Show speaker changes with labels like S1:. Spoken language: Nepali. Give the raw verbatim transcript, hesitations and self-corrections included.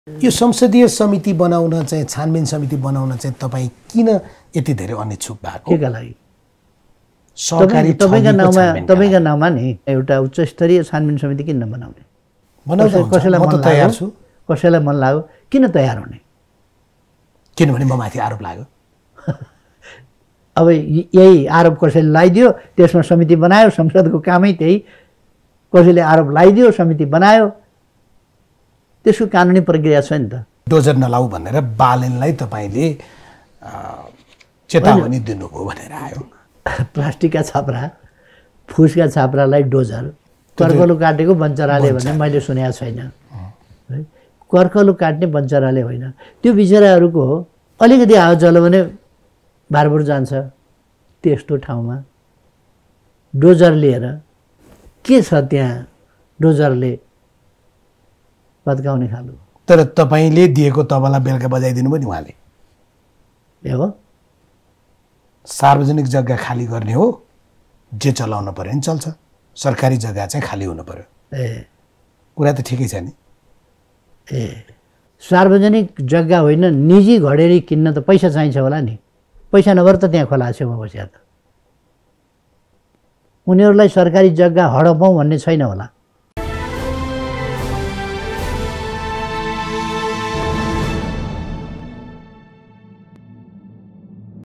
S1: यो संसदीय समिति बनाउन चाहिँ छानबिन समिति बनाउन चाहिँ तपाईँ किन यति धेरै अनिच्छुक भएको?
S2: केका लागि?
S1: सहकारी
S2: तपाईँका नाउँमा तपाईँका नाउँमा नि एउटा उच्च स्तरीय छानबिन समिति किन नबनाउने?
S1: बनाउँदा
S2: कसैलाई
S1: म
S2: मन
S1: त तयार छु।
S2: कसैलाई मन लाग्यो किन तयार हुने?
S1: किनभने म माथि आरोप लाग्यो।
S2: अब यही आरोप कसैले लगाइदियो, त्यसमा समिति बनायो, संसदको कामै त्यही। कसैले आरोप लगाइदियो, समिति बनायो, त्यसको कानुनी प्रक्रिया छ नि त।
S1: डोजर नलाऊ भनेर बालनलाई तपाईँले चेतावनी दिनुभयो भनेर आयो।
S2: प्लास्टिकका छाप्रा, फुसका छाप्रालाई डोजर, कर्कलो काटेको बन्चराले भने मैले सुनेको छैन है। कर्कलो काट्ने बन्चराले होइन। त्यो बिचराहरूको अलिकति हावा चल्यो भने भारपुर जान्छ। त्यस्तो ठाउँमा डोजर लिएर के छ त्यहाँ? डोजरले भत्काउने खालको।
S1: तर तपाईँले दिएको तबला बेलुका बजाइदिनु भयो नि उहाँले।
S2: ए हो,
S1: सार्वजनिक जग्गा खाली गर्ने हो, जे चलाउन पर्यो नि चल्छ। सरकारी जग्गा चाहिँ खाली हुनु पर्यो।
S2: ए
S1: कुरा त ठिकै छ नि।
S2: ए सार्वजनिक जग्गा होइन, निजी घडेरी किन्न त पैसा चाहिन्छ होला नि। पैसा नभएर त त्यहाँ खोला छेउमा बस्या त। उनीहरूलाई सरकारी जग्गा हडपाउँ भन्ने छैन होला।